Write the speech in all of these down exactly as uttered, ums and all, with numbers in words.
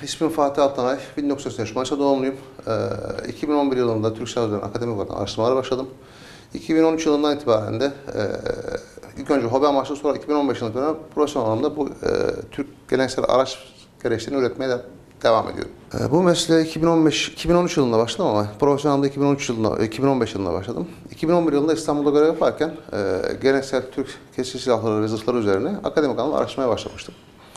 İsmim Fatih Altanay, bin dokuz yüz seksen üç Manisa doğumluyum. Ee, iki bin on bir yılında Türk Silahlı Kuvvetleri'nin akademik olarak araştırmalara başladım. iki bin on üç yılından itibaren de e, ilk önce hobi amaçlı, sonra iki bin on beş yılında itibaren profesyonel anlamda bu e, Türk geleneksel araç gereçlerini üretmeye de devam ediyorum. E, bu mesleğe iki bin on beş iki bin on üç yılında başladım ama profesyonel anlamda iki bin on üç yılında, iki bin on beş yılında başladım. iki bin on bir yılında İstanbul'da görev yaparken e, geleneksel Türk keskin silahları ve zırhları üzerine akademik anlamda araştırmaya başlamıştım.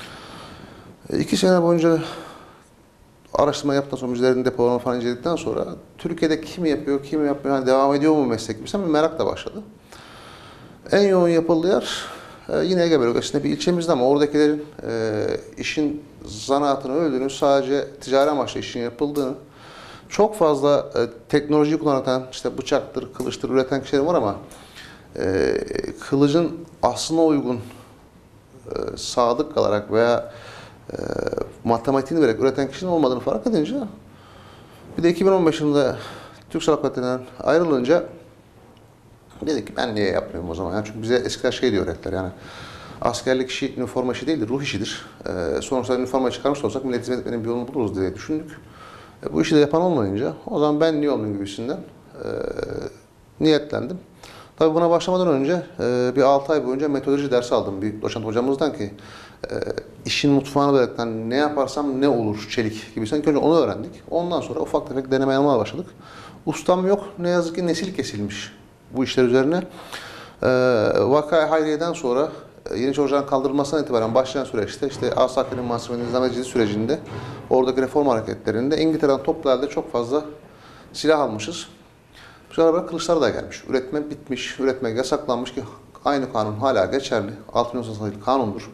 E, iki sene boyunca araştırma yaptıktan sonra, müzelerin depolarını falan inceledikten sonra Türkiye'de kim yapıyor, kim yapmıyor, yani devam ediyor mu meslek gibi bir merak da başladı. En yoğun yapıldığı yer e, yine Ege bölgesinde bir ilçemizde ama oradakilerin e, işin zanaatını öldüğünü, sadece ticari amaçlı işin yapıldığını, çok fazla e, teknolojiyi kullanan, işte bıçaktır, kılıçtır üreten kişiler var ama e, kılıcın aslına uygun, e, sadık kalarak veya E, matematiğini vererek üreten kişinin olmadığını fark edince, bir de iki bin on beş yılında Türk Silahlı Kuvvetleri'nden ayrılınca dedik ki ben niye yapmıyorum o zaman? Yani çünkü bize eskiler şey diyor öğrettiler, yani askerlik işi üniforma işi değildir, ruh işidir. E, sonuçta üniformayı çıkarmış olsak millet hizmet etmenin bir yolunu buluruz diye düşündük. E, bu işi de yapan olmayınca o zaman ben niye olmayayım gibisinden e, niyetlendim. Tabii buna başlamadan önce e, bir altı ay boyunca metodoloji dersi aldım bir doçent hocamızdan ki e, işin mutfağına bıraktan ne yaparsam ne olur çelik gibi. İlk önce onu öğrendik. Ondan sonra ufak tefek deneme yanılmaya başladık. Ustam yok. Ne yazık ki nesil kesilmiş bu işler üzerine. E, Vaka-i Hayriye'den sonra e, Yeniçeri Ocağı'nın kaldırılmasından itibaren başlayan süreçte işte Asakir'in Mahsum'un nizam sürecinde oradaki reform hareketlerinde İngiltere'den toplu halde çok fazla silah almışız. Bu sefer kılıçlar da gelmiş. Üretme bitmiş, üretmek yasaklanmış ki aynı kanun hala geçerli. altı bin sayılı kanundur.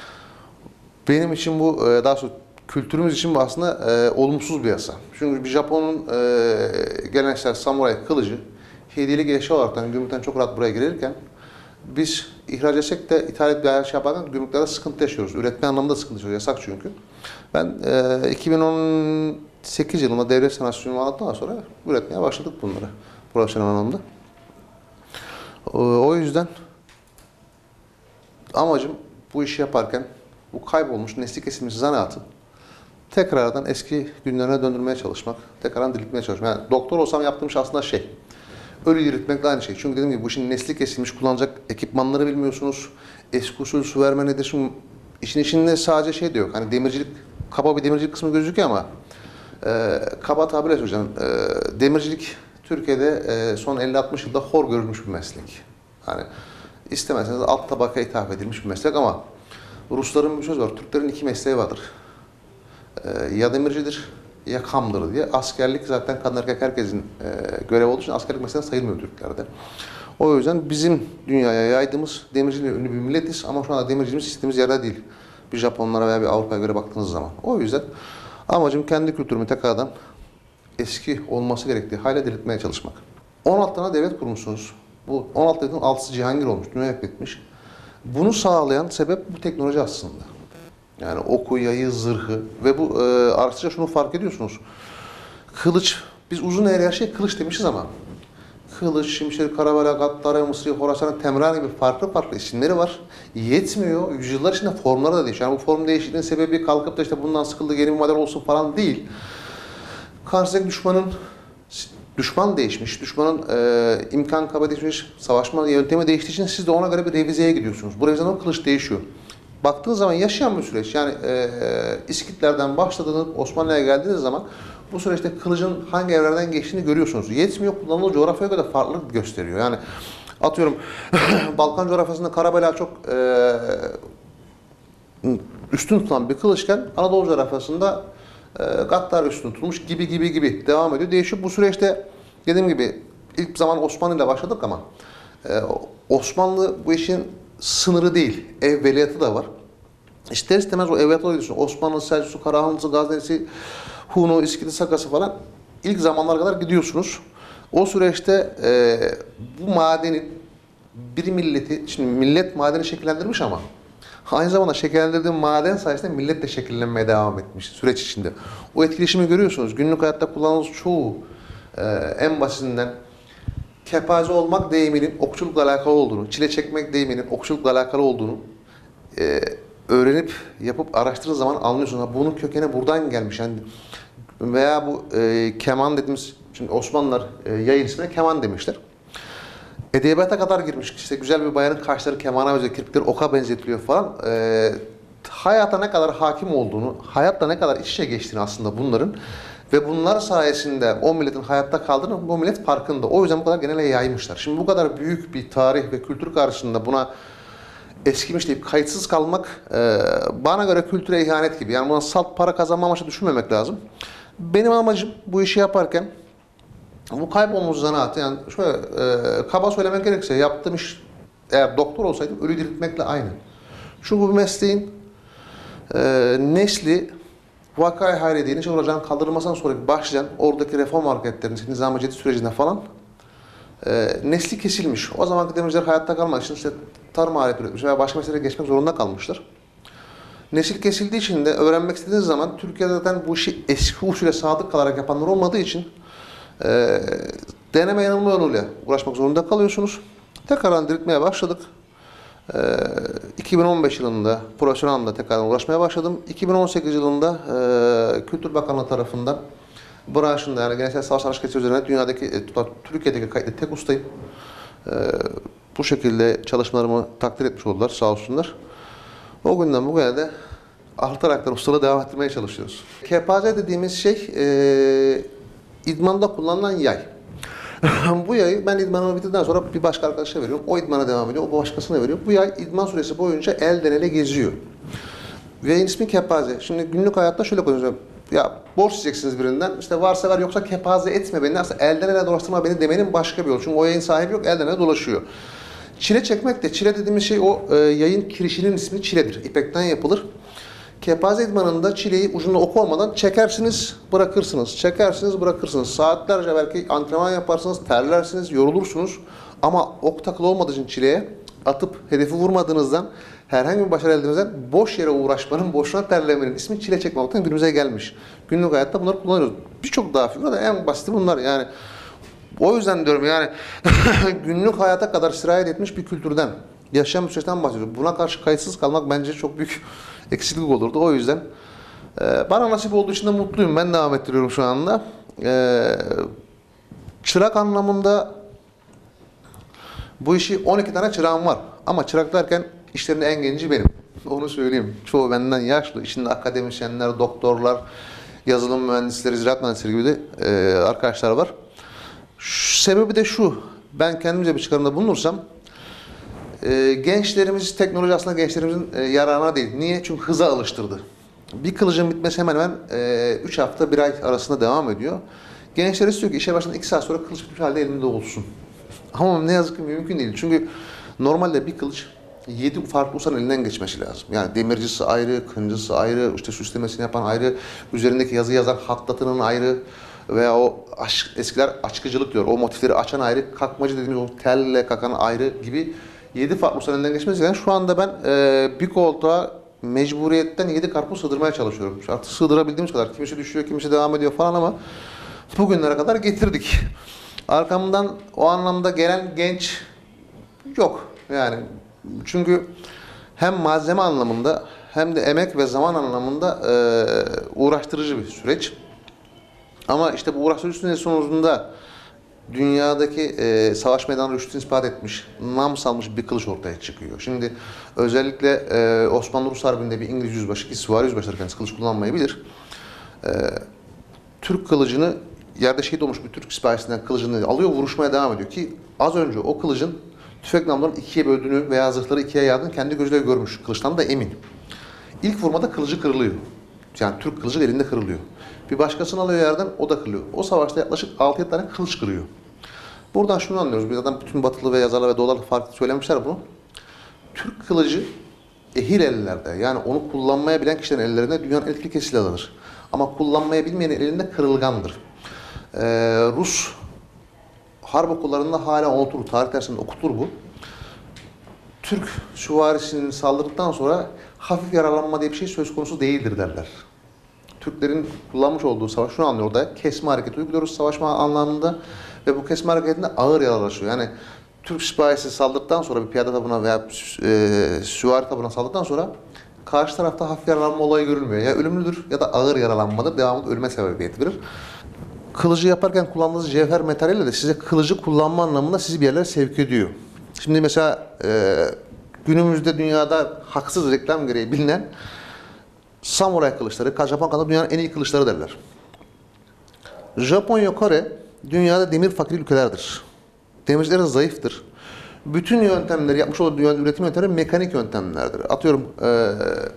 Benim için bu, daha sonra kültürümüz için bu aslında e, olumsuz bir yasa. Çünkü bir Japon'un e, geleneksel samuray kılıcı hediyelik eşya olarak gümrükten çok rahat buraya gelirken biz ihraç etsek de ithal et bir şey yaparken gümrüklerde sıkıntı yaşıyoruz. Üretme anlamında sıkıntı yaşıyoruz. Yasak çünkü. Ben e, iki bin on sekiz yılında devlet sanatsiyonu aldıktan sonra üretmeye başladık bunları. Profesyonel anlamda. O yüzden amacım bu işi yaparken bu kaybolmuş, nesli kesilmiş zanaatı tekrardan eski günlerine döndürmeye çalışmak, tekrardan diriltmeye çalışmak. Yani doktor olsam yaptığım şey aslında şey, ölü diriltmek de aynı şey. Çünkü dediğim gibi bu işin nesli kesilmiş, kullanacak ekipmanları bilmiyorsunuz. Eski usul su verme nedir? Şimdi işin içinde sadece şey de yok. Hani demircilik, kaba bir demircilik kısmı gözüküyor ama e, kaba tabirle söyleyeceğim. E, demircilik Türkiye'de e, son elli altmış yılda hor görülmüş bir meslek. Yani istemezseniz alt tabakaya hitap edilmiş bir meslek ama Rusların bir söz var, Türklerin iki mesleği vardır. E, ya demircidir ya kamdır diye. Askerlik zaten kadın erkek herkesin e, görevi olduğu için askerlik mesleği sayılmıyor Türklerde. O yüzden bizim dünyaya yaydığımız demirciliğe ünlü bir milletiz ama şu anda demirciliğimiz sistemimiz yerde değil. Bir Japonlara veya bir Avrupa'ya göre baktığınız zaman. O yüzden amacım kendi kültürümü tekrardan eski olması gerektiği hale diriltmeye çalışmak. on altı tane devlet kurmuşsunuz. Bu on altı devletin altısı Cihangir olmuş, dünya hükmetmiş. Bunu sağlayan sebep bu teknoloji aslında. Yani oku, yayı, zırhı ve bu e, araçta şunu fark ediyorsunuz. Kılıç, biz uzun eğri her şey kılıç demişiz ama kılıç, şimşir, karavela, gattara, mısri, horasan, temran gibi farklı farklı isimleri var. Yetmiyor. Yüzyıllar içinde formları da değişiyor. Yani bu form değişikliğinin sebebi kalkıp da işte bundan sıkıldı, yeni bir model olsun falan değil. Karşıdaki düşmanın düşman değişmiş, düşmanın e, imkan kaba değişmiş, savaşma yöntemi değiştiği için siz de ona göre bir revizeye gidiyorsunuz. Bu revizeden o kılıç değişiyor. Baktığınız zaman yaşayan bir süreç. Yani e, İskitlerden başladığınız Osmanlı'ya geldiğiniz zaman bu süreçte kılıcın hangi evrelerden geçtiğini görüyorsunuz. Yetmiyor, kullanılan coğrafyaya göre farklılık gösteriyor. Yani atıyorum Balkan coğrafyasında Karabela çok e, üstün tutulan bir kılıçken Anadolu coğrafyasında e, Gattar üstün tutulmuş gibi gibi gibi devam ediyor. Değişiyor. Bu süreçte dediğim gibi ilk zaman Osmanlı ile başladık ama e, Osmanlı bu işin sınırı değil. Evveliyatı da var. İster istemez o evveliyatı oluyorsun. Osmanlı, Selçuklu, Karahanlısı, Gaznelisi, Hunu, İskiti, Sakası falan ilk zamanlara kadar gidiyorsunuz. O süreçte e, bu madenin bir milleti, şimdi millet madeni şekillendirmiş ama aynı zamanda şekillendirdiği maden sayesinde millet de şekillenmeye devam etmiş süreç içinde. O etkileşimi görüyorsunuz. Günlük hayatta kullandığınız çoğu e, en basitinden kepaze olmak deyiminin okçulukla alakalı olduğunu, çile çekmek deyiminin okçulukla alakalı olduğunu e, öğrenip yapıp araştırdığı zaman anlıyorsun. Ha, bunun kökeni buradan gelmiş. Yani veya bu e, keman dediğimiz, şimdi Osmanlılar e, yayın ismine keman demişler. Edebiyata kadar girmiş. İşte güzel bir bayanın kaşları kemana benziyor, kirpikleri oka benzetiliyor falan. E, hayata ne kadar hakim olduğunu, hayatla ne kadar iç içe geçtiğini aslında bunların ve bunlar sayesinde o milletin hayatta kaldığını bu millet farkında. O yüzden bu kadar genele yaymışlar. Şimdi bu kadar büyük bir tarih ve kültür karşısında buna eskimiş deyip kayıtsız kalmak e, bana göre kültüre ihanet gibi. Yani buna salt para kazanma amaçlı düşünmemek lazım. Benim amacım bu işi yaparken bu kaybolmuş zanaat, yani şöyle e, kaba söylemek gerekirse yaptığım iş, eğer doktor olsaydım ölü diriltmekle aynı. Çünkü bu mesleğin e, nesli vakayı hayriye Niçin Ocağı'nın kaldırılmasından sonra başlayan oradaki reform hareketlerinin, Nizam-ı Cedid sürecinde falan e, nesli kesilmiş. O zamanki demirciler hayatta kalmak için işte tarım aleti üretmiş veya başka meselelere geçmek zorunda kalmışlar. Nesil kesildiği için de öğrenmek istediğiniz zaman Türkiye'de zaten bu işi eski usule sadık kalarak yapanlar olmadığı için e, deneme yanılma yoluyla uğraşmak zorunda kalıyorsunuz. Tekrardan diriltmeye başladık. E, iki bin on beş yılında profesyonel anlamda tekrardan uğraşmaya başladım. iki bin on sekiz yılında e, Kültür Bakanlığı tarafından branşında, yani geleneksel savaş sanatçısı üzerine dünyadaki, e, Türkiye'deki kayıtlı tek ustayım. E, bu şekilde çalışmalarımı takdir etmiş oldular, sağ olsunlar. O günden bugüne de artaraktan ustalığı devam ettirmeye çalışıyoruz. Kepaze dediğimiz şey e, idmanda kullanılan yay. Bu yayı ben idmanımı bitirdikten sonra bir başka arkadaşa veriyorum. O idmana devam ediyor, o başkasına veriyor. Bu yay idman süresi boyunca elden ele geziyor. Yayın ismi kepaze. Şimdi günlük hayatta şöyle konuşuyorum. Ya borç isteyeceksiniz birinden, işte varsa ver yoksa kepaze etme beni. Aslında elden ele dolaştırma beni demenin başka bir yolu. Çünkü o yayın sahibi yok, elden ele dolaşıyor. Çile çekmek de, çile dediğimiz şey o e, yayın kirişinin ismi çiledir. İpekten yapılır. Kepaze idmanında çileyi ucunda ok olmadan çekersiniz, bırakırsınız. Çekersiniz, bırakırsınız. Saatlerce belki antrenman yaparsınız, terlersiniz, yorulursunuz. Ama ok takılı olmadığı için çileye atıp hedefi vurmadığınızdan, herhangi bir başarı elde etmeden boş yere uğraşmanın, boşuna terlemenin ismi çile çekmekten günümüze gelmiş. Günlük hayatta bunları kullanıyoruz. Birçok daha figür de en basiti bunlar yani. O yüzden diyorum yani günlük hayata kadar sirayet etmiş bir kültürden, yaşayan bir süreçten bahsediyoruz. Buna karşı kayıtsız kalmak bence çok büyük eksiklik olurdu. O yüzden e, bana nasip olduğu için de mutluyum. Ben devam ettiriyorum şu anda. E, çırak anlamında bu işi on iki tane çırağım var. Ama çırak derken işlerinde en genci benim. Onu söyleyeyim. Çoğu benden yaşlı. İçinde akademisyenler, doktorlar, yazılım mühendisleri, ziraat mühendisleri gibi de e, arkadaşlar var. Şu, sebebi de şu, ben kendimce bir çıkarımda bulunursam, e, gençlerimiz, teknoloji aslında gençlerimizin e, yararına değil. Niye? Çünkü hıza alıştırdı. Bir kılıcın bitmesi hemen hemen üç hafta, bir ay arasında devam ediyor. Gençler istiyor ki işe başladan iki saat sonra kılıç bitmiş halde elinde olsun. Ama ne yazık ki mümkün değil. Çünkü normalde bir kılıç yedi farklı ustanın elinden geçmesi lazım. Yani demircisi ayrı, kıncısı ayrı, işte süslemesini yapan ayrı, üzerindeki yazı yazan hattatının ayrı veya o aş, eskiler açkıcılık diyor. O motifleri açan ayrı, kakmacı dediğimiz o telle kakan ayrı gibi yedi farklı ustanın elinden geçmesi lazım. Şu anda ben e, bir koltuğa mecburiyetten yedi karpuz sığdırmaya çalışıyorum. Artık sığdırabildiğimiz kadar. Kimisi düşüyor, kimisi devam ediyor falan ama bugünlere kadar getirdik. Arkamdan o anlamda gelen genç yok. Yani çünkü hem malzeme anlamında hem de emek ve zaman anlamında e, uğraştırıcı bir süreç. Ama işte bu uğraştırıcı sürecin sonucunda dünyadaki e, savaş meydanı rüştünü ispat etmiş, nam salmış bir kılıç ortaya çıkıyor. Şimdi özellikle e, Osmanlı-Rus Harbi'nde bir İngiliz yüzbaşı, ki süvari yüzbaşıları kendisi kılıç kullanmayı bilir. E, Türk kılıcını, yerde şehit olmuş bir Türk sipahisinden kılıcını alıyor, vuruşmaya devam ediyor ki az önce o kılıcın tüfek namlularının ikiye böldüğünü veya zırhları ikiye yardığını kendi gözüyle görmüş. Kılıçtan da emin. İlk vurmada kılıcı kırılıyor. Yani Türk kılıcı elinde kırılıyor. Bir başkasını alıyor yerden, o da kırılıyor. O savaşta yaklaşık altı yedi tane kılıç kırıyor. Buradan şunu anlıyoruz. Bir zaten bütün batılı ve yazarlar ve doğular farklı söylemişler bunu. Türk kılıcı ehil ellerde, yani onu kullanmaya bilen kişilerin ellerinde dünyanın en etkili silahıdır. Ama kullanmaya bilmeyenin elinde kırılgandır. Ee, Rus harp okullarında hala unutulur, tarih dersinde okutulur bu. Türk süvarisinin saldırdıktan sonra hafif yaralanma diye bir şey söz konusu değildir derler. Türklerin kullanmış olduğu savaş, şunu anlıyor orada, kesme hareketi uyguluyoruz savaşma anlamında ve bu kesme hareketinde ağır yaralaşıyor. Yani Türk süvarisi saldırdıktan sonra bir piyade tabuna veya e, süvari tabuna saldırdıktan sonra karşı tarafta hafif yaralanma olayı görülmüyor. Ya ölümlüdür ya da ağır yaralanmadır. Devamlı ölüme sebebiyet verir. Kılıcı yaparken kullandığınız cevher materyali de size kılıcı kullanma anlamında sizi bir yerlere sevk ediyor. Şimdi mesela e, günümüzde dünyada haksız reklam gereği bilinen samuray kılıçları, Japon kadar dünyanın en iyi kılıçları derler. Japonya, Kore dünyada demir fakir ülkelerdir. Demircileri zayıftır. Bütün yöntemleri, yapmış olduğu dünyada üretim yöntemleri mekanik yöntemlerdir. Atıyorum e,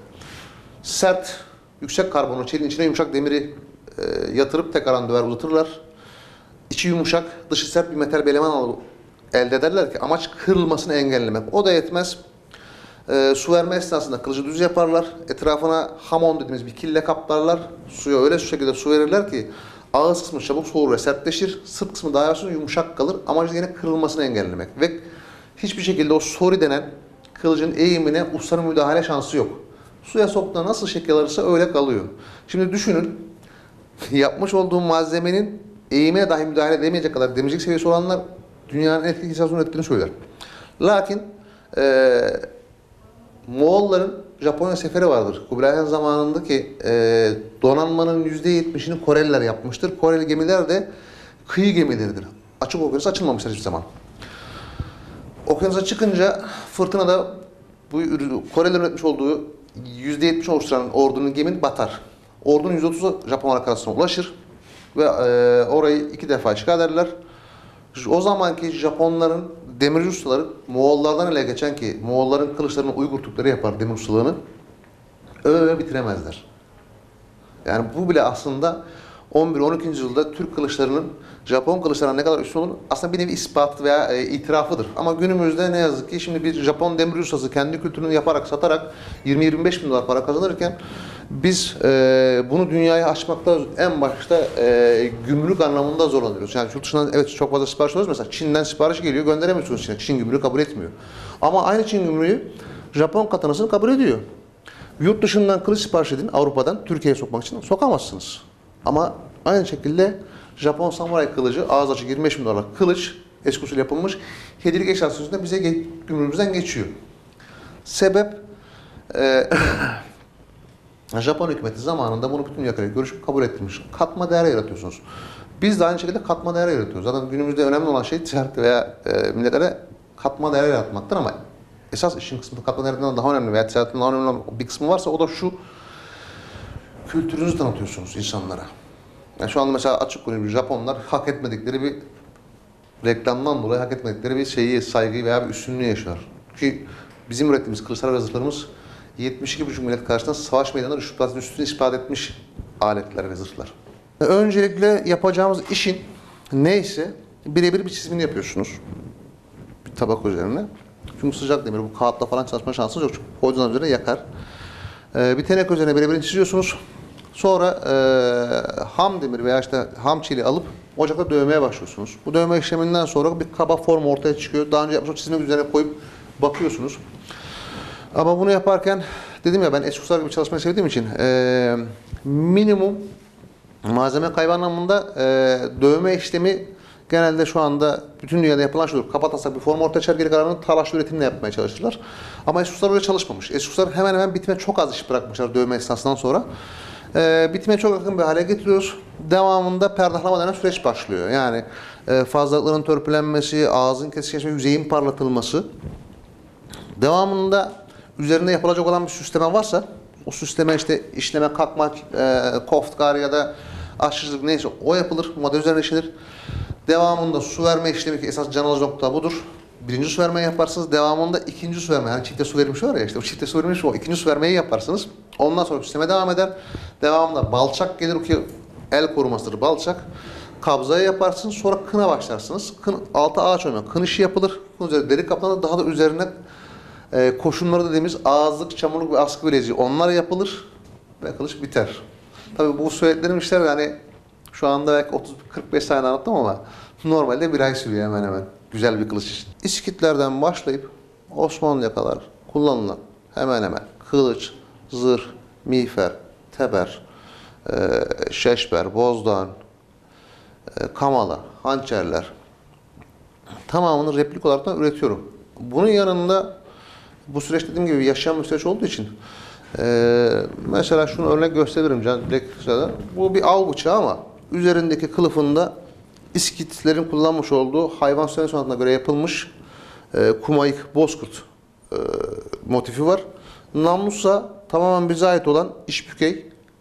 sert, yüksek karbonlu çeliğin içine yumuşak demiri e, yatırıp tekrardan döver uzatırlar. İçi yumuşak, dışı sert bir metal bir eleman alıp elde ederler ki amaç kırılmasını engellemek. O da yetmez. E, su verme esnasında kılıcı düz yaparlar. Etrafına hamon dediğimiz bir kille kaplarlar. Suya öyle şu şekilde su verirler ki ağız kısmı çabuk soğur ve sertleşir. Sırt kısmı daha yavaş yumuşak kalır. Amacı yine kırılmasını engellemek. Ve hiçbir şekilde o sori denen kılıcın eğimine ustanın müdahale şansı yok. Suya soktuğunda nasıl şekil alırsa öyle kalıyor. Şimdi düşünün, yapmış olduğum malzemenin eğimine dahi müdahale edemeyecek kadar demircilik seviyesi olanlar dünyanın en etkili istasyon ürettiğini söyler. Lakin e, Moğolların Japonya seferi vardır. Kubilay Han zamanındaki e, donanmanın yüzde yetmişini Koreliler yapmıştır. Koreli gemiler de kıyı gemileridir. Açık okyanus açılmamışlar hiçbir zaman. Okyanusa çıkınca fırtınada bu Korelilerin üretmiş olduğu yüzde yetmiş oluşturan ordunun gemini batar. Ordunun yüzde otuzu Japon karasına ulaşır ve e, orayı iki defa işgal ederler. O zamanki Japonların demirci ustaları Moğollardan ele geçen ki Moğolların kılıçlarını Uygur Türkleri yapar demir ustalığını öyle bitiremezler. Yani bu bile aslında on bir on ikinci yüzyılda Türk kılıçlarının Japon kılıçlarına ne kadar üstün olur aslında bir nevi ispatı veya e, itirafıdır. Ama günümüzde ne yazık ki şimdi bir Japon demir ustası kendi kültürünü yaparak satarak yirmi yirmi beş bin dolar para kazanırken biz e, bunu dünyaya açmakta en başta e, gümrük anlamında zorlanıyoruz. Yani yurt dışından evet çok fazla sipariş alıyoruz. Mesela Çin'den sipariş geliyor gönderemiyorsunuz Çin'e. Çin gümrüğü kabul etmiyor. Ama aynı Çin gümrüğü Japon katanasını kabul ediyor. Yurt dışından kılıç sipariş edin Avrupa'dan Türkiye'ye sokmak için sokamazsınız. Ama aynı şekilde Japon samuray kılıcı ağız açık yirmi beş bin dolar kılıç eski usul yapılmış hediyelik eşya sözünde bize ge gümrüğümüzden geçiyor. Sebep e, Japon hükümeti zamanında bunu bütün dünyaya görüşüp kabul ettirmiş. Katma değer yaratıyorsunuz. Biz de aynı şekilde katma değer yaratıyoruz. Zaten günümüzde önemli olan şey ticaret veya e, milletlere katma değer yaratmaktır ama esas işin kısmı katma değerinden daha önemli veya ticaretin daha önemli olan bir kısmı varsa o da şu: kültürünüzü tanıtıyorsunuz insanlara. Yani şu anda mesela açık konuşayım, Japonlar hak etmedikleri bir reklamdan dolayı hak etmedikleri bir şeyi, saygıyı veya bir üstünlüğü yaşar. Ki bizim ürettiğimiz kılıçlar ve zırhlarımız yetmiş iki buçuk millet karşısında savaş meydanında üstünü üstünü ispat etmiş aletler ve zırhlar. Öncelikle yapacağımız işin neyse birebir bir çizimini yapıyorsunuz. Bir tabak üzerine. Çünkü sıcak demir, bu kağıtla falan çalışma şansınız yok. Çünkü koyduğunuz üzerine yakar. Ee, bir tenek üzerine birebir çiziyorsunuz. Sonra e, ham demir veya işte ham çeliği alıp ocakta dövmeye başlıyorsunuz. Bu dövme işleminden sonra bir kaba form ortaya çıkıyor. Daha önce yapmış çizimi üzerine koyup bakıyorsunuz. Ama bunu yaparken dedim ya ben eski ustalar gibi çalışmayı sevdiğim için e, minimum malzeme kaybı anlamında e, dövme işlemi genelde şu anda bütün dünyada yapılan şudur. Kapatasak bir form ortaya çıkar, geri kalanını talaşlı üretimle yapmaya çalışırlar. Ama eski ustalar öyle çalışmamış. Eski ustalar hemen hemen bitime çok az iş bırakmışlar dövme esnasından sonra. E, bitime çok yakın bir hale getiriyoruz. Devamında perdahlama denen süreç başlıyor. Yani e, fazlalıkların törpülenmesi, ağzın kesişmesi, yüzeyin parlatılması. Devamında üzerinde yapılacak olan bir süsleme varsa o süsleme işte işleme, kakma, e, koftkar ya da aşçılık neyse o yapılır. Model üzerine işlenir. Devamında su verme işlemi ki esas can alıcı nokta budur. Birinci su vermeyi yaparsınız. Devamında ikinci su verme. Yani çifte su verilmiş var ya işte o çifte su verilmiş o. İkinci su vermeyi yaparsınız. Ondan sonra süsleme devam eder. Devamında balçak gelir ki el korumasıdır balçak. Kabzayı yaparsınız. Sonra kına başlarsınız. Kın, altı ağaç oyma. Kın işi yapılır. Kın üzerine deri kaplanır. Daha da üzerine e, koşunları dediğimiz ağızlık, çamurluk ve askı bileziği onlar yapılır. Ve kılıç biter. Tabii bu söylediklerim işler yani şu anda belki otuz kırk beş tane anlattım ama normalde bir ay sürüyor hemen hemen. Güzel bir kılıç için. İskitlerden başlayıp Osmanlı'ya kadar kullanılan hemen hemen kılıç, zırh, miğfer, teber, e, şeşber, bozdağın, e, kamala, hançerler tamamını replik olarak da üretiyorum. Bunun yanında bu süreç dediğim gibi yaşayan bir süreç olduğu için Ee, mesela şunu örnek gösteririm can. Direkt bu bir av bıçağı ama üzerindeki kılıfında İskitlerin kullanmış olduğu hayvan söylem sanatına göre yapılmış e, kumayık, bozkurt e, motifi var. Namlusa tamamen bize ait olan işbükey,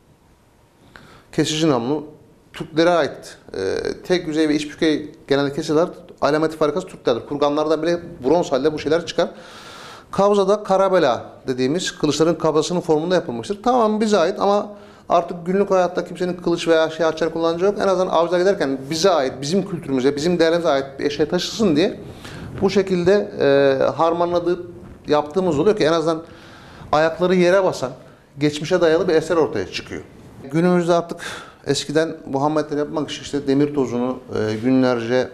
kesici namlu. Türklere ait e, tek yüzey ve işbükey genelde kesiler. Alameti farikası Türklerdir. Kurganlardan bile bronz halde bu şeyler çıkar. Kavzada karabela dediğimiz kılıçların kabzasının formunda yapılmıştır. Tamamen bize ait ama artık günlük hayatta kimsenin kılıç veya şey açar kullanacağı yok. En azından avcıya giderken bize ait, bizim kültürümüze, bizim değerlerimize ait bir eşya taşısın diye bu şekilde e, harmanladığı yaptığımız oluyor ki en azından ayakları yere basan, geçmişe dayalı bir eser ortaya çıkıyor. Günümüzde artık eskiden bu hamletleri yapmak için işte demir tozunu e, günlerce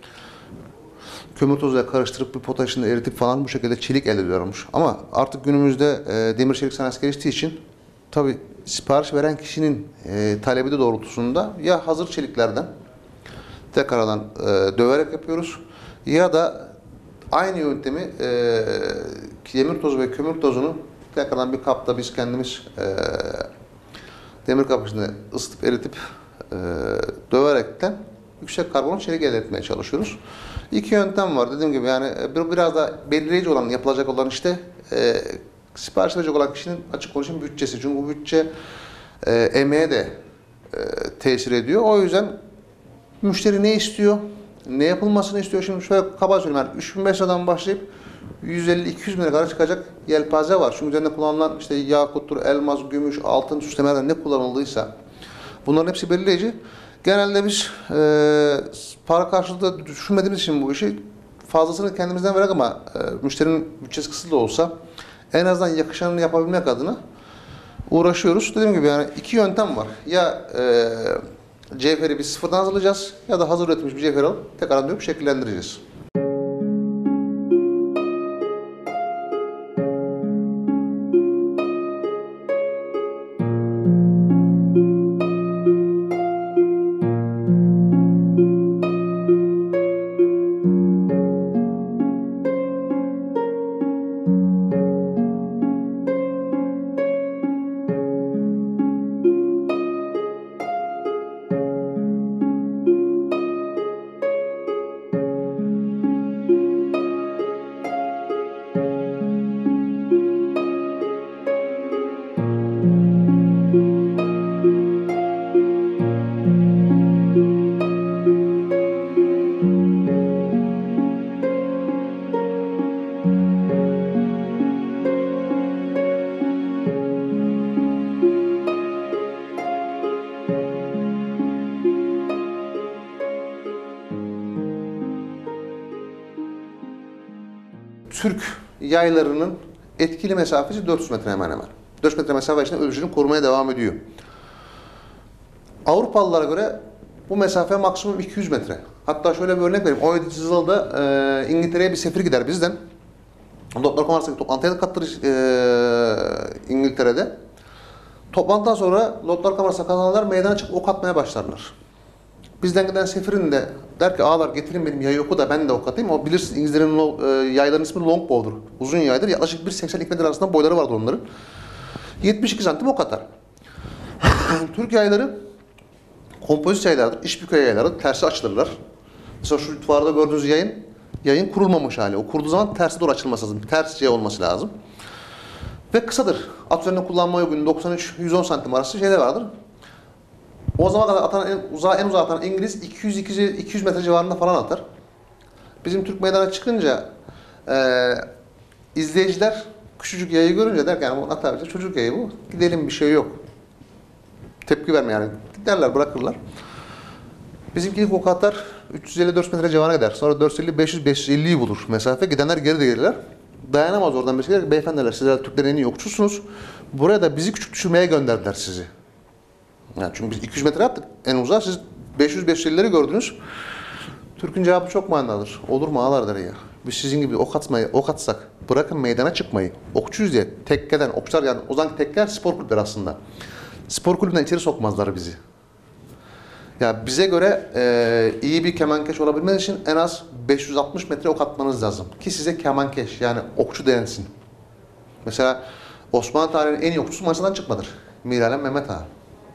kömür tozuyla karıştırıp bir pota içinde eritip falan bu şekilde çelik elde ediyormuş. Ama artık günümüzde e, demir çelik sanayisi geliştiği için tabi sipariş veren kişinin e, talebi de doğrultusunda ya hazır çeliklerden tekrardan e, döverek yapıyoruz ya da aynı yöntemi e, demir tozu ve kömür tozunu tekrardan bir kapta biz kendimiz e, demir kap içinde ısıtıp eritip e, döverekten yüksek karbon çelik elde etmeye çalışıyoruz. İki yöntem var dediğim gibi yani biraz da belirleyici olan yapılacak olan işte e, sipariş verecek olan kişinin açık konuşayım bütçesi. Çünkü bu bütçe e, emeğe de e, tesir ediyor. O yüzden müşteri ne istiyor, ne yapılmasını istiyor. Şimdi şöyle kaba söyleyeyim yani üç bin beş yüzden başlayıp yüz elli iki yüz bine kadar çıkacak yelpaze var. Çünkü üzerinde kullanılan işte yakuttur, elmas, gümüş, altın süslemelerden ne kullanıldıysa bunların hepsi belirleyici. Genelde biz e, para karşılığı düşünmediğimiz için bu işi fazlasını kendimizden vererek ama e, müşterinin bütçesi kısıtlı olsa en azından yakışanını yapabilmek adına uğraşıyoruz. Dediğim gibi yani iki yöntem var. Ya e, cevheri biz sıfırdan hazırlayacağız ya da hazır üretilmiş bir cevher alıp tekrar dönüp şekillendireceğiz. Türk yaylarının etkili mesafesi dört yüz metre hemen hemen. dört yüz metre mesafe içinde ölçünü korumaya devam ediyor. Avrupalılara göre bu mesafe maksimum iki yüz metre. Hatta şöyle bir örnek vereyim. on yedinci yüzyılda e, İngiltere'ye bir sefir gider bizden. Doktor Kongresi'ndeki toplantıya katılır e, İngiltere'de. Toplantıdan sonra Lordlar Kamerası'na katılanlar meydana çıkıp ok atmaya başlarlar. Bizden giden sefirin de der ki ağalar getirin benim yayı oku da ben de ok atayım. O bilirsiniz İngilizlerin e, yayların ismi longbow'dur. Uzun yaydır. Yaklaşık bir seksen iki metre arasında boyları vardır onların. yetmiş iki santim ok atar. Türk yayları kompozit yaylardır. İşbükey yayları. Tersi açılırlar. Mesela şu duvarda gördüğünüz yayın yayın kurulmamış hali. O kurduğu zaman tersi doğru açılması lazım. Ters C olması lazım. Ve kısadır. At üzerinde kullanmaya uygun doksan üç yüz on santim arası şeyler vardır. O zaman kadar atan en uzağa en uzağa atan İngiliz iki yüz iki yüz metre civarında falan atar. Bizim Türk meydana çıkınca e, izleyiciler küçücük yayı görünce der ki yani bu atar bize çocuk yayı bu. Gidelim bir şey yok. Tepki verme yani. Giderler bırakırlar. Bizimki ilk ok atar üç yüz elli dört yüz metre civarına gider. Sonra dört yüz elli beş yüz beş yüz elliyi bulur mesafe. Gidenler geri de gelirler. Dayanamaz oradan bir şey. Beyefendiler sizler Türklerin en iyi okçusunuz. Buraya da bizi küçük düşürmeye gönderdiler sizi. Yani çünkü biz iki yüz metre attık en uzağa. Siz beş yüz beş yüz ellileri gördünüz. Türk'ün cevabı çok manidar. Olur mu ağlar der ya. Biz sizin gibi ok atmayı, ok atsak bırakın meydana çıkmayı. Okçuyuz diye tekkeden, okçular yani o zaman tekkeler spor kulüpleri aslında. Spor kulübünden içeri sokmazlar bizi. Ya bize göre e, iyi bir kemankeş olabilmeniz için en az beş yüz altmış metre ok atmanız lazım. Ki size kemankeş yani okçu densin. Mesela Osmanlı tarihinin en iyi okçusu Manisa'dan çıkmadır. Miralem Mehmet Ağa.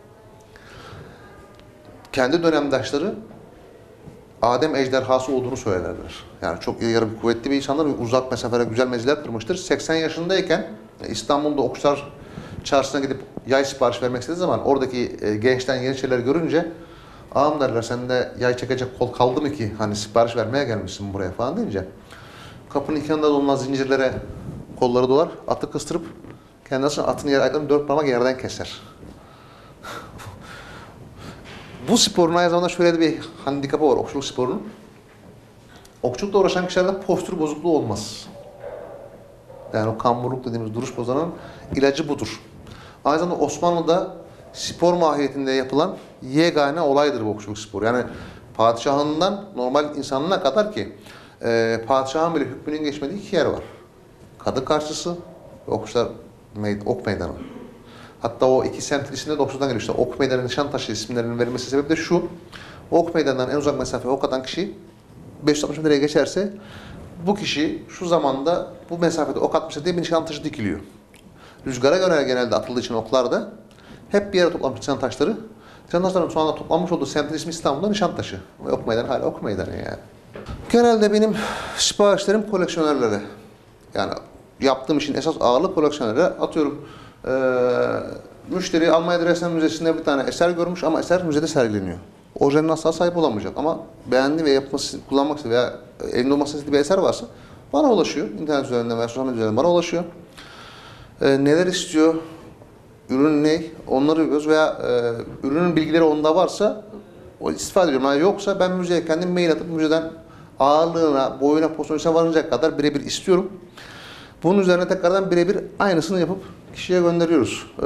Kendi dönemdaşları Adem ejderhası olduğunu söylerler. Yani çok iri yarı bir kuvvetli bir insandır. Uzak mesafelere güzel menziller kırmıştır. seksen yaşındayken İstanbul'da okçular çarşısına gidip yay sipariş vermek istediği zaman oradaki gençten yeni şeyler görünce ağam derler, sende yay çekecek kol kaldı mı ki hani sipariş vermeye gelmişsin buraya falan deyince kapının iki yanında dolunan zincirlere kolları dolar, atı kıstırıp kendisi atını yer ayaklarını dört parmak yerden keser. Bu sporun aynı zamanda şöyle bir handikapı var okçuluk sporunun. Okçulukla uğraşan kişilerde postür bozukluğu olmaz. Yani o kamburluk dediğimiz duruş bozanın ilacı budur. Aynı zamanda Osmanlı'da spor mahiyetinde yapılan yegane olaydır bu okçuluk sporu. Yani padişahından normal insanına kadar ki e, padişahın bile hükmünün geçmediği iki yer var. Kadı Karşısı ve okçular ok meydanı. Hatta o iki semt isimleri de okçudan geliyor. İşte ok meydanı, Nişantaşı isimlerinin verilmesi sebebi de şu. Ok meydanından en uzak mesafe ok atan kişi beş yüz altmış metreye geçerse bu kişi şu zamanda bu mesafede ok atmışsa diye bir nişan taşı dikiliyor. Rüzgara göre genelde atıldığı için oklarda hep bir yere toplanmış nişan taşları. Nişan taşlarının sonra toplanmış olduğu semtin ismi İstanbul'da Nişantaşı. Ve ok meydanı hala ok meydanı yani. Genelde benim siparişlerim koleksiyonerlere. Yani yaptığım işin esas ağırlık koleksiyonere. Atıyorum ee, müşteri Almanya'da Ressam Müzesi'nde bir tane eser görmüş ama eser müzede sergileniyor. Orijinalinin asla sahip olamayacak ama beğendiği ve yapması, kullanmak istediği veya elinde olması istediği bir eser varsa bana ulaşıyor. İnternet üzerinden veya sosyal medya üzerinden bana ulaşıyor. Ee, neler istiyor, ürün ne, onları biliyoruz veya e, ürünün bilgileri onda varsa o istifade ediyorum. Yani yoksa ben müzeye kendim mail atıp müzeden ağırlığına, boyuna, pozisyonuna varınacak kadar birebir istiyorum. Bunun üzerine tekrardan birebir aynısını yapıp kişiye gönderiyoruz. Ee,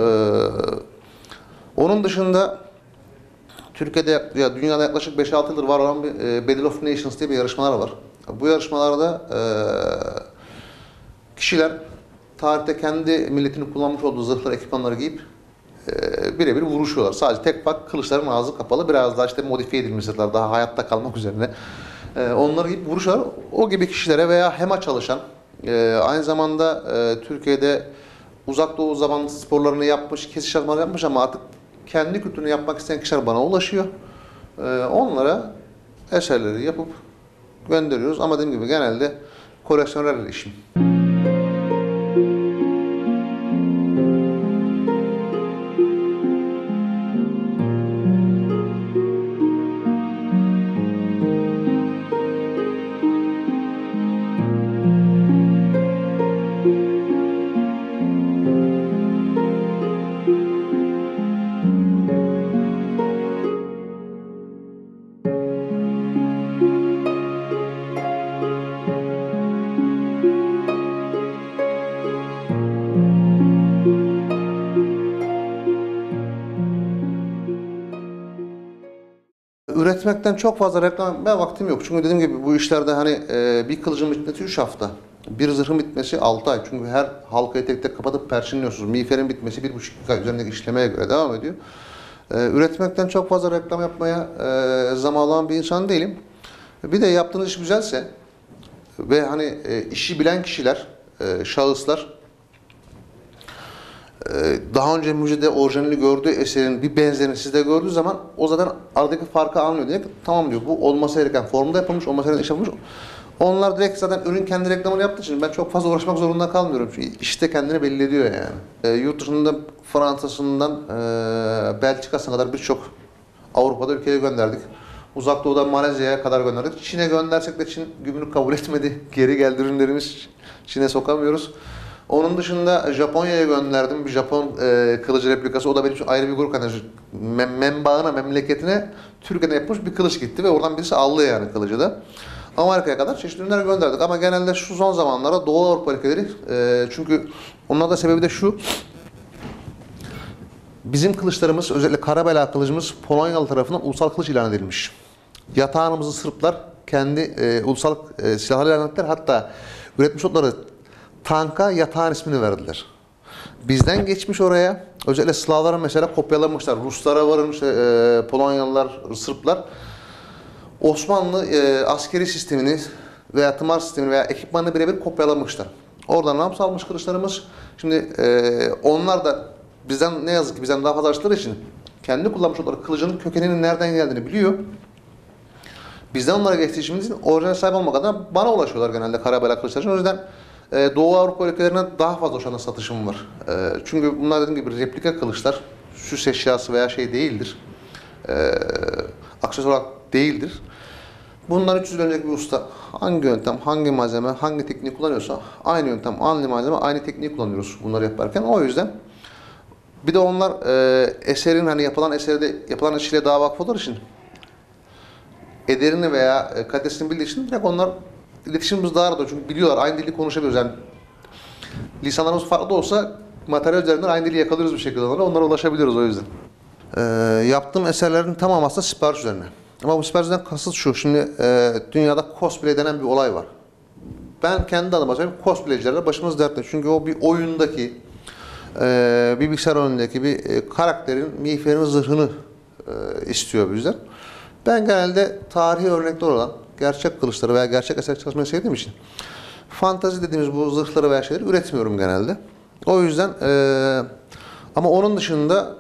onun dışında Türkiye'de ya dünyada yaklaşık beş altı yıldır var olan bir e, Battle of Nations diye bir yarışmalar var. Bu yarışmalarda e, kişiler tarihte kendi milletinin kullanmış olduğu zırhları, ekipmanları giyip e, birebir vuruşuyorlar. Sadece tek bak kılıçların ağzı kapalı, biraz daha işte modifiye edilmiş zırhlar, daha hayatta kalmak üzerine. E, onları giyip vuruşuyorlar. O gibi kişilere veya HEMA çalışan, e, aynı zamanda e, Türkiye'de Uzak Doğu zaman sporlarını yapmış, kesiş çalışmaları yapmış ama artık kendi kültürünü yapmak isteyen kişiler bana ulaşıyor. Ee, onlara eserleri yapıp gönderiyoruz ama dediğim gibi genelde koleksiyonerler işim. Üretmekten çok fazla reklam yapmaya vaktim yok. Çünkü dediğim gibi bu işlerde hani e, bir kılıcın bitmesi üç hafta. Bir zırhın bitmesi altı ay. Çünkü her halkayı tek tek kapatıp perçinliyorsunuz. Miğferin bitmesi bir buçuk ay üzerindeki işlemeye göre devam ediyor. E, üretmekten çok fazla reklam yapmaya e, zaman alan bir insan değilim. Bir de yaptığınız iş güzelse ve hani e, işi bilen kişiler, e, şahıslar daha önce müzede orijinalini gördüğü eserin bir benzerini sizde gördüğü zaman o zaten aradaki farkı anlıyor diye tamam diyor, bu olması gereken formda yapılmış, olması gereken iş yapılmış. Onlar direkt zaten ürün kendi reklamını yaptığı için ben çok fazla uğraşmak zorunda kalmıyorum. Çünkü işte kendini belli ediyor yani. E, yurt dışında Fransa'sından e, Belçika'sına kadar birçok Avrupa'da ülkeye gönderdik. Uzak Doğu'dan Malezya'ya kadar gönderdik. Çin'e göndersek de Çin gümrük kabul etmedi. Geri geldi ürünlerimiz, Çin'e sokamıyoruz. Onun dışında Japonya'ya gönderdim bir Japon e, kılıcı replikası. O da benim için ayrı bir grup. Yani mem menbaına, memleketine Türkiye'de yapmış bir kılıç gitti ve oradan birisi aldı yani kılıcı da. Amerika'ya kadar çeşitli ürünler gönderdik ama genelde şu son zamanlara Doğu Avrupa ülkeleri e, çünkü onun da sebebi de şu. Bizim kılıçlarımız, özellikle Karabela kılıcımız Polonyalı tarafından ulusal kılıç ilan edilmiş. Yatağımızı Sırplar kendi e, ulusal e, silahları ilan ettiler. Hatta üretmiş oldukları tanka yatağın ismini verdiler. Bizden geçmiş oraya, özellikle Slavlara mesela kopyalamışlar. Ruslara varmış, e, Polonyalılar, Sırplar. Osmanlı e, askeri sistemini veya tımar sistemini veya ekipmanını birebir kopyalamışlar. Oradan ramps almış kılıçlarımız. Şimdi e, onlar da bizden ne yazık ki bizden daha fazla açtıkları için kendi kullanmış oldukları kılıcının kökeninin nereden geldiğini biliyor. Bizden onlara geçtiği için orijinal sahip olmak adına bana ulaşıyorlar genelde karabela kılıçlar için. O yüzden e, Doğu Avrupa ülkelerine daha fazla şu anda satışım var. E, çünkü bunlar dediğim gibi replika kılıçlar, süs eşyası veya şey değildir. E, aksesuar olarak değildir. Bundan üç yüz yıl önceki bir usta hangi yöntem, hangi malzeme, hangi tekniği kullanıyorsa aynı yöntem, aynı malzeme, aynı tekniği kullanıyoruz bunları yaparken. O yüzden bir de onlar e, eserin hani yapılan eserde yapılan işiyle daha vakıf olduğu için ederini veya e, kalitesini bildiği için direkt onlar iletişimimiz daha rahat çünkü biliyorlar aynı dili konuşabiliyoruz yani lisanlarımız farklı da olsa materyal üzerinden aynı dili yakalıyoruz bir şekilde onlara, onlara ulaşabiliyoruz o yüzden. E, yaptığım eserlerin tamamı aslında sipariş üzerine. Ama bu siparişten kasıt şu, şimdi e, dünyada cosplay denen bir olay var. Ben kendi adıma söyleyeyim, cosplaycilerle başımız dertte. Çünkü o bir oyundaki, e, bir bilgisayar oyunundaki bir e, karakterin, miğferin zırhını e, istiyor bizden. Ben genelde tarihi örnekler olan gerçek kılıçları veya gerçek eser çalışmayı sevdiğim için fantazi dediğimiz bu zırhları veya şeyleri üretmiyorum genelde. O yüzden e, ama onun dışında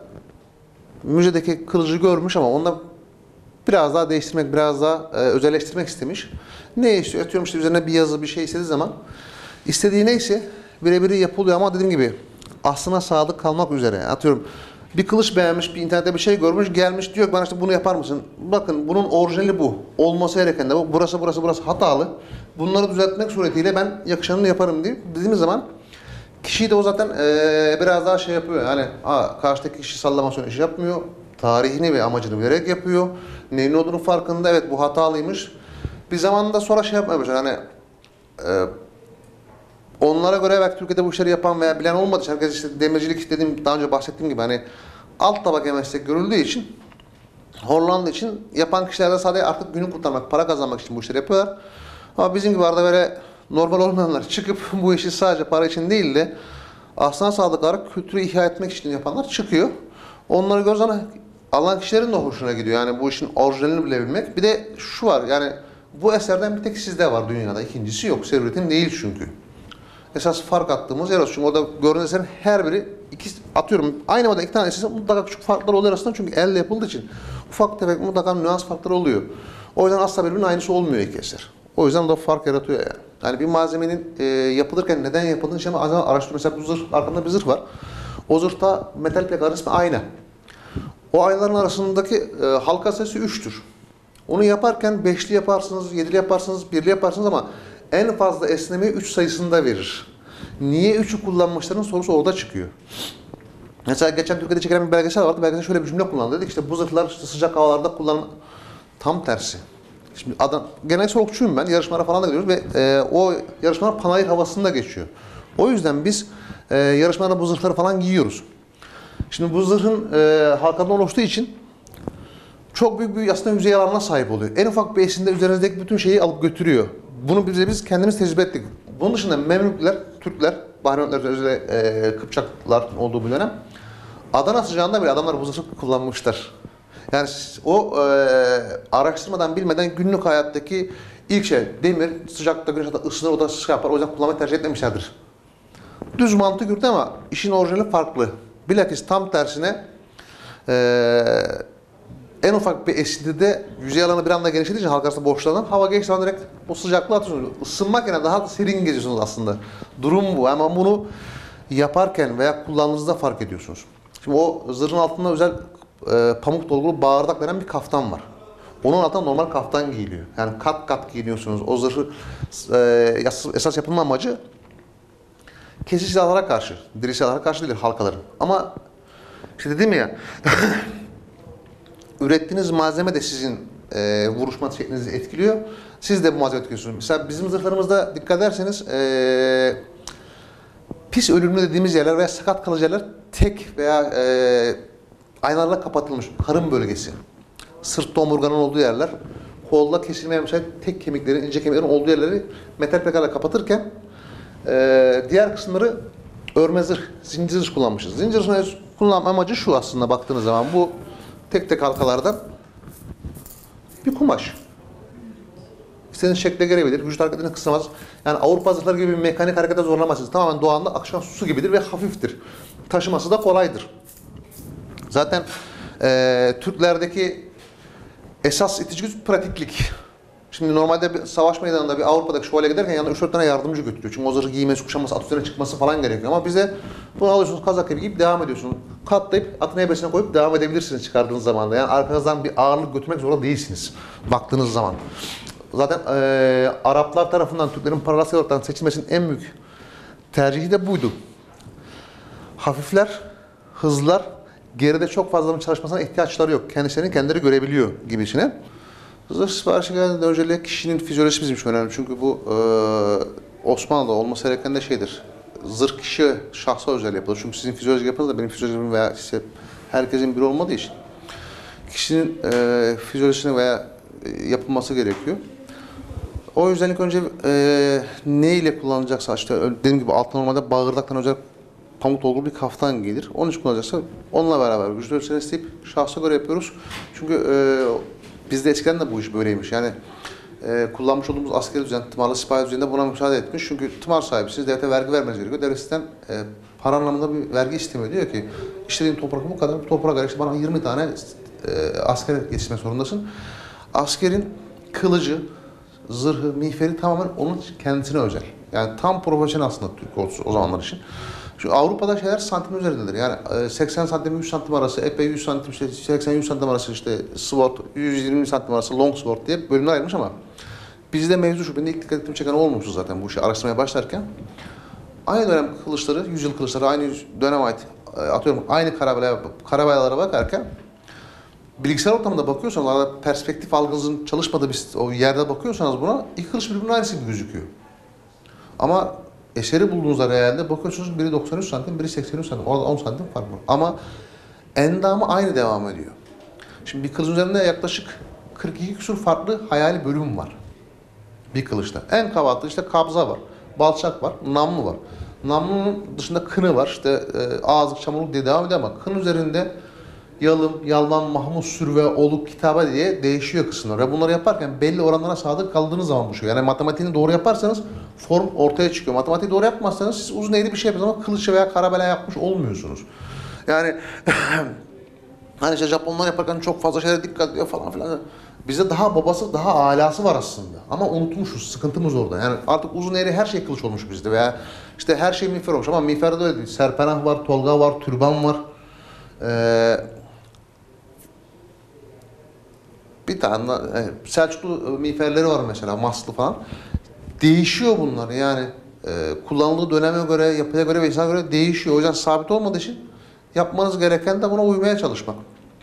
müzedeki kılıcı görmüş ama onda biraz daha değiştirmek, biraz daha e, özelleştirmek istemiş. Ne istiyor? Atıyorum işte üzerine bir yazı, bir şey istediği zaman istediği neyse birebir yapılıyor ama dediğim gibi aslına sadık kalmak üzere. Atıyorum bir kılıç beğenmiş, bir internette bir şey görmüş, gelmiş diyor ki bana işte bunu yapar mısın? Bakın bunun orijinali bu. Olması gereken de bu. Burası, burası, burası hatalı. Bunları düzeltmek suretiyle ben yakışanını yaparım diye dediğimiz zaman kişi de o zaten e, biraz daha şey yapıyor. Hani aa, karşıdaki kişi sallamasyon iş yapmıyor. Tarihini ve amacını bilerek yapıyor. Neyin olduğunu farkında. Evet bu hatalıymış. Bir zamanda sonra şey yapmaya başladı. Hani e, onlara göre belki Türkiye'de bu işleri yapan veya bilen olmadığı için herkes işte demircilik dediğim daha önce bahsettiğim gibi hani alt tabaka meslek görüldüğü için Hollanda için yapan kişiler de sadece artık günü kurtarmak, para kazanmak için bu işleri yapıyorlar. Ama bizim gibi arada böyle normal olmayanlar çıkıp bu işi sadece para için değil de aslına sadık olarak kültürü ihya etmek için yapanlar çıkıyor. Onları gördüğünüz zaman alan kişilerin de hoşuna gidiyor. Yani bu işin orijinalini bilebilmek. Bir de şu var yani bu eserden bir tek sizde var dünyada. İkincisi yok. Seri üretim değil çünkü. Esas fark attığımız yer o. Çünkü orada gördüğünüz eserin her biri iki, atıyorum aynı model iki tane eser mutlaka küçük farklar oluyor arasında çünkü elle yapıldığı için ufak tefek mutlaka nüans farkları oluyor. O yüzden asla birbirinin aynısı olmuyor iki eser. O yüzden de fark yaratıyor yani. Yani bir malzemenin e, yapılırken neden yapıldığını için araştırıyor. Mesela bu zırh, arkamda bir zırh var. O zırhta metal plak arasında ayna. O aynaların arasındaki e, halka sayısı üçtür. Onu yaparken beşli yaparsınız, yedili yaparsınız, birli yaparsınız ama en fazla esnemeyi üç sayısında verir. Niye üçü kullanmışların sorusu orada çıkıyor. Mesela geçen Türkiye'de çekilen bir belgesel vardı. Belgesel şöyle bir cümle kullandı. Dedik işte bu zırhlar işte sıcak havalarda kullanılan tam tersi. Şimdi adam, genel soğukçuyum ben. Yarışmalara falan da gidiyoruz ve e, o yarışmalar panayır havasında geçiyor. O yüzden biz e, yarışmalarda bu zırhları falan giyiyoruz. Şimdi bu zırhın e, halkadan oluştuğu için çok büyük bir aslında yüzey alanına sahip oluyor. En ufak bir esinde üzerinizdeki bütün şeyi alıp götürüyor. Bunu bize biz kendimiz tecrübe ettik. Bunun dışında Memlükler, Türkler, Bahreynler, özellikle e, Kıpçaklar olduğu bir dönem Adana sıcağında bile adamlar bu zırhı kullanmışlar. Yani o e, araştırmadan bilmeden günlük hayattaki ilk şey demir sıcakta güneş hatta ısınır o da şey yapar o yüzden kullanmayı tercih etmemişlerdir. Düz mantık yürütü ama işin orijinali farklı. Bilakis tam tersine e, en ufak bir esintide yüzey alanı bir anda genişlediği için halk arasında boşlanan hava geçtiği zaman direkt o sıcaklığı atıyorsunuz. Isınmak yerine daha serin geziyorsunuz aslında. Durum bu ama bunu yaparken veya kullandığınızda fark ediyorsunuz. Şimdi o zırhın altında özel e, pamuk dolgulu bağırdak denen bir kaftan var. Onun altında normal kaftan giyiliyor. Yani kat kat giyiniyorsunuz. O zırhı e, esas yapılma amacı kesici silahlara karşı, diri silahlara karşı değil halkaların. Ama işte dedim ya ürettiğiniz malzeme de sizin e, vuruşma şeklinizi etkiliyor. Siz de bu malzeme tüketiyorsunuz. Mesela bizim zırhlarımızda dikkat ederseniz e, pis ölümlü dediğimiz yerler veya sakat kalıcı yerler tek veya e, aynalarla kapatılmış karın bölgesi. Sırtta omurganın olduğu yerler, kolda kesilmeyen şey tek kemiklerin, ince kemiklerin olduğu yerleri metal plakalarla kapatırken e, diğer kısımları örme zırh, zincir zırh kullanmışız. Zincir zırh kullanma amacı şu aslında baktığınız zaman bu tek tek halkalardan bir kumaş. İstediğiniz şekle gelebilir. Vücut hareketini kısamaz. Yani Avrupa zırhları gibi bir mekanik harekete zorlamazsınız. Tamamen doğanda akışkan su gibidir ve hafiftir. Taşıması da kolaydır. Zaten e, Türklerdeki esas itici güç pratiklik. Şimdi normalde bir savaş meydanında bir Avrupa'daki şövalye giderken yanında üç dört tane yardımcı götürüyor. Çünkü o zırhı giymesi, kuşanması, at üzerine çıkması falan gerekiyor. Ama bize bunu alıyorsunuz, kazak gibi giyip devam ediyorsunuz. Katlayıp atın heybesine koyup devam edebilirsiniz çıkardığınız zaman da. Yani arkanızdan bir ağırlık götürmek zorunda değilsiniz baktığınız zaman. Zaten e, Araplar tarafından Türklerin paralel olarak seçilmesinin en büyük tercihi de buydu. Hafifler, hızlılar, geride çok fazla çalışmasına ihtiyaçları yok. Kendisini kendileri görebiliyor gibisine. Zırh siparişi geldiğinde öncelikle kişinin fizyolojisi bizim için önemli. Çünkü bu e, Osmanlı'da olması gereken de şeydir. Zırh kişi şahsa özel yapılır. Çünkü sizin fizyolojik yapınız da benim fizyolojim veya işte herkesin bir olmadığı için kişinin e, fizyolojisine veya e, yapılması gerekiyor. O yüzden ilk önce e, ne ile kullanılacaksa işte dediğim gibi altına normalde bağırdaktan özel pamuk dolgulu bir kaftan giyilir. Onun için kullanacaksa onunla beraber vücut ölçüsünü isteyip şahsa göre yapıyoruz. Çünkü e, bizde eskiden de bu iş böyleymiş. Yani e, kullanmış olduğumuz askeri düzen, tımarlı sipahi düzeninde buna müsaade etmiş. Çünkü tımar sahibisiniz, devlete vergi vermeniz gerekiyor. Devlet sizden e, para anlamında bir vergi istemiyor. Diyor ki işlediğin toprak bu kadar, bu toprağa göre işte bana yirmi tane e, asker yetiştirmek zorundasın. Askerin kılıcı, zırhı, miğferi tamamen onun kendisine özel. Yani tam profesyonel aslında Türk ordusu o zamanlar için. Şu Avrupa'da şeyler santim üzerindedir. Yani seksen santim yüz santim arası, epey yüz santim işte seksen yüz santim arası işte sword, yüz yirmi santim arası long sword diye bölümler ayrılmış ama bizde mevzu şu, benim ilk dikkatimi çeken olmuştu zaten bu işi araştırmaya başlarken. Aynı dönem kılıçları, yüzyıl kılıçları aynı döneme ait atıyorum aynı karabaylara, karabaylara bakarken bilgisayar ortamında bakıyorsanız, arada perspektif algınızın çalışmadığı bir o yerde bakıyorsanız buna iki kılıç birbirinin aynısı gibi gözüküyor. Ama eseri bulduğunuzda realde bakıyorsunuz biri doksan üç santim, biri seksen üç santim. Orada on santim fark var. Ama endamı aynı devam ediyor. Şimdi bir kılıç üzerinde yaklaşık kırk iki küsur farklı hayali bölüm var. Bir kılıçta. En kavatlı işte kabza var, balçak var, namlu var. Namlunun dışında kını var. İşte e, ağızlık, çamurluk diye devam ediyor ama kın üzerinde yalım, yalvan, mahmut, sürve, oluk, kitaba diye değişiyor kısımlar. Ve bunları yaparken belli oranlara sadık kaldığınız zaman bu şey. Yani matematiğini doğru yaparsanız form ortaya çıkıyor. Matematiği doğru yapmazsanız siz uzun eğri bir şey yapıyorsunuz ama kılıç veya karabela yapmış olmuyorsunuz. Yani hani işte Japonlar yaparken çok fazla şeylere dikkat ediyor falan filan. Bizde daha babası, daha alası var aslında. Ama unutmuşuz. Sıkıntımız orada. Yani artık uzun eğri her şey kılıç olmuş bizde veya işte her şey miğfer olmuş ama miğferde öyle değil. Serpenah var, tolga var, türban var. Ee, Bir tane Selçuklu miğferleri var mesela, maslı falan. Değişiyor bunlar yani e, kullanıldığı döneme göre, yapıya göre ve insana göre değişiyor. O yüzden sabit olmadığı için yapmanız gereken de buna uymaya çalışmak.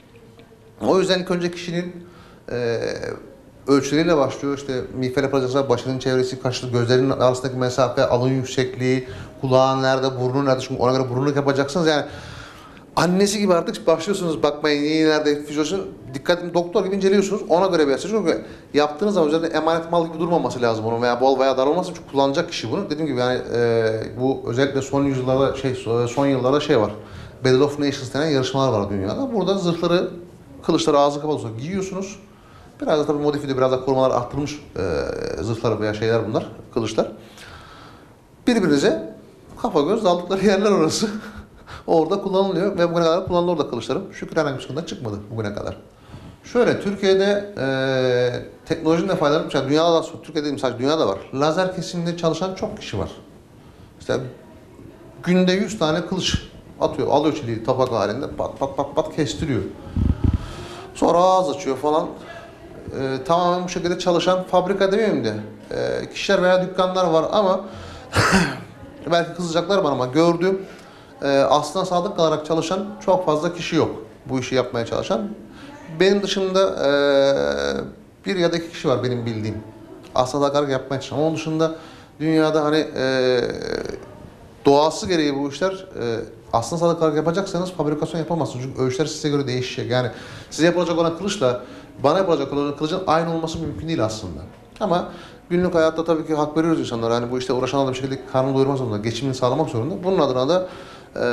O yüzden ilk önce kişinin e, ölçüleriyle başlıyor. İşte miğfer yapacaksa başının çevresi, kaşlı, gözlerinin arasındaki mesafe, alın yüksekliği, kulağın nerede, burnun nerede. Çünkü ona göre burunluk yapacaksınız yani. Annesi gibi artık başlıyorsunuz bakmaya neyi nerede fizyolojisini dikkatli doktor gibi inceliyorsunuz. Ona göre bir yaşayın. Çünkü yaptığınız zaman üzerinde emanet mal gibi durmaması lazım onun veya bol veya dar olmasın çünkü kullanacak kişi bunu. Dediğim gibi yani e, bu özellikle son yüzyıllarda şey son yıllarda şey var. Battle of Nations denen yarışmalar var dünyada. Burada zırhları, kılıçları ağzı kapalı olsa giyiyorsunuz. Biraz da tabii modifiye, biraz da korumalar arttırılmış e, zırhlar veya şeyler bunlar, kılıçlar. Birbirinize kafa göz daldıkları yerler orası. Orada kullanılıyor ve bugüne kadar kullanılıyor orada kılıçlarım. Şükür herhangi bir sıkıntı çıkmadı bugüne kadar. Şöyle, Türkiye'de e, teknolojinin de faydalanmış. Yani dünyada da, Türkiye'de dediğim sadece dünyada var. Lazer kesiminde çalışan çok kişi var. İşte günde yüz tane kılıç atıyor, alıyor çeliği tabak halinde pat pat pat pat kestiriyor. Sonra ağız açıyor falan. E, tamamen bu şekilde çalışan fabrika demeyeyim de e, kişiler veya dükkanlar var ama belki kızacaklar bana ama gördüğüm e, aslına sadık kalarak çalışan çok fazla kişi yok. Bu işi yapmaya çalışan. Benim dışımda e, bir ya da iki kişi var benim bildiğim. Aslına sadık kalarak yapmaya çalışan. Onun dışında dünyada hani e, doğası gereği bu işler e, aslına sadık kalarak yapacaksanız fabrikasyon yapamazsınız. Çünkü ölçüler size göre değişecek. Yani size yapılacak olan kılıçla bana yapılacak olan kılıcın aynı olması mümkün değil aslında. Ama günlük hayatta tabii ki hak veriyoruz insanlara. Yani bu işte uğraşan adam bir şekilde karnını doyurmak zorunda, geçimini sağlamak zorunda. Bunun adına da e,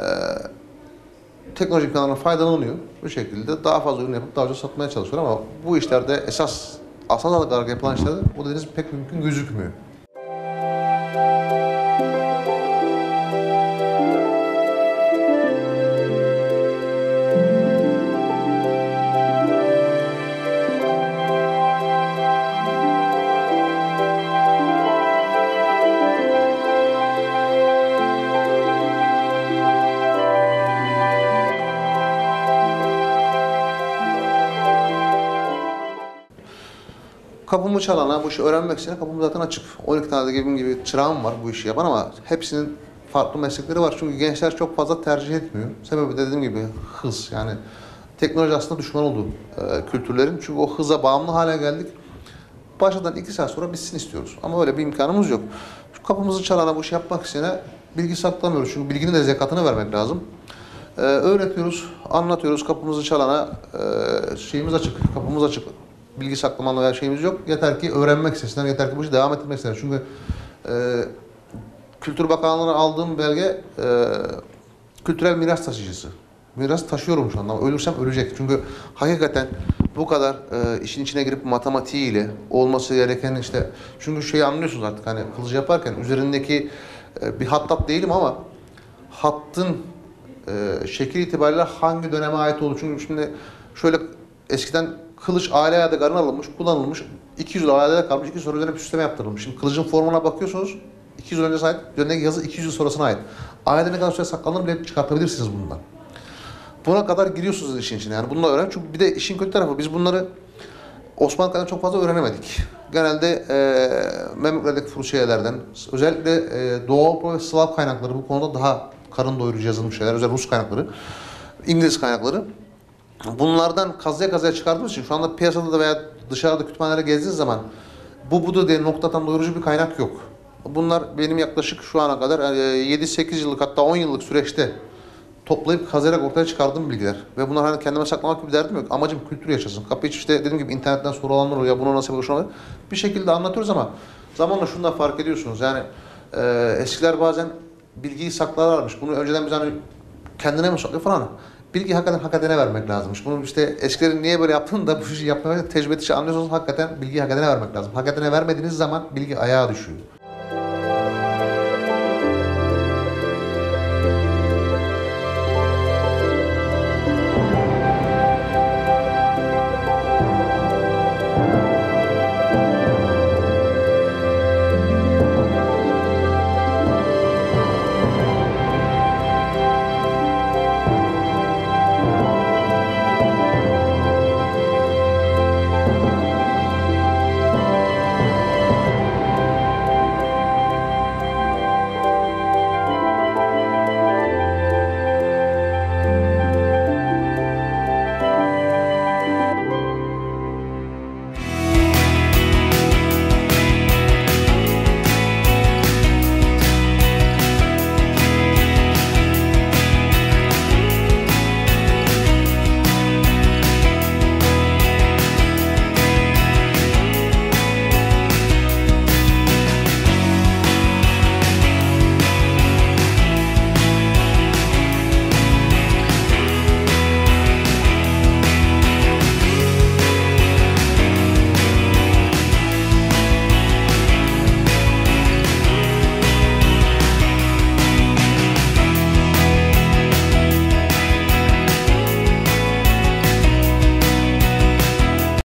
teknoloji imkanlarından faydalanıyor. Bu şekilde daha fazla ürün yapıp daha ucuz satmaya çalışıyor ama bu işlerde esas asal alarak yapılan işlerde o dediğiniz pek mümkün gözükmüyor. Kapımı çalana, bu işi öğrenmek için kapım zaten açık. on iki tane de gibi gibi çırağım var bu işi yapan ama hepsinin farklı meslekleri var. Çünkü gençler çok fazla tercih etmiyor. Sebebi de dediğim gibi hız. Yani teknoloji aslında düşman olduğu e, kültürlerin. Çünkü o hıza bağımlı hale geldik. Başladan iki saat sonra bitsin istiyoruz. Ama öyle bir imkanımız yok. Şu kapımızı çalana bu işi yapmak isteyene bilgi saklamıyoruz. Çünkü bilginin de zekatını vermek lazım. E, öğretiyoruz, anlatıyoruz. Kapımızı çalana e, şeyimiz açık, kapımız açık. Bilgi saklamalı her şeyimiz yok. Yeter ki öğrenmek istesinler, yeter ki bu işi devam ettirmek istesinler. Çünkü e, Kültür Bakanlığı'na aldığım belge e, kültürel miras taşıyıcısı. Miras taşıyorum şu anda ama ölürsem ölecek. Çünkü hakikaten bu kadar e, işin içine girip matematiğiyle olması gereken işte, çünkü şeyi anlıyorsunuz artık, hani kılıcı yaparken üzerindeki e, bir hattat değilim ama hattın e, şekil itibariyle hangi döneme ait olduğu. Çünkü şimdi şöyle eskiden kılıç aile yadigarına alınmış, kullanılmış. iki yüz yıl ailede kalmış, iki yüz sonra üzerine bir süsleme yaptırılmış. Şimdi kılıcın formuna bakıyorsunuz, iki yüz yıl öncesine ait, üzerindeki yazı iki yüz yıl sonrasına ait. Ailede ne kadar süre saklanır bile çıkartabilirsiniz bundan. Buna kadar giriyorsunuz işin içine. Yani bununla öğren. Çünkü bir de işin kötü tarafı, biz bunları Osmanlı kadar çok fazla öğrenemedik. Genelde e, Memlükler'deki Furuşiyelerden, özellikle e, Doğu Avrupa ve Slav kaynakları bu konuda daha karın doyurucu yazılmış şeyler. Özellikle Rus kaynakları, İngiliz kaynakları. Bunlardan kazıya kazıya çıkardığımız için şu anda piyasada da veya dışarıda kütüphanelere gezdiğiniz zaman bu budur diye noktadan doyurucu bir kaynak yok. Bunlar benim yaklaşık şu ana kadar yedi sekiz yıllık, hatta on yıllık süreçte toplayıp kazıyarak ortaya çıkardığım bilgiler. Ve bunlar hani kendime saklamak gibi bir derdim yok. Amacım kültür yaşasın. Kapı içi işte dediğim gibi internetten soru alanlar oluyor. Ya bunu nasıl yapılır? Bir şekilde anlatıyoruz ama zamanla şunu da fark ediyorsunuz. Yani e, eskiler bazen bilgiyi saklarlarmış. Bunu önceden biz hani kendine mi saklıyor falan. Bilgi hakikaten hak edene vermek lazımmış. Bunu işte eskilerin niye böyle yaptığını da bu işi yapmaya tecrübe dışı anlıyorsanız hakikaten bilgiyi hak edene vermek lazım. Hak edene vermediğiniz zaman bilgi ayağa düşüyor.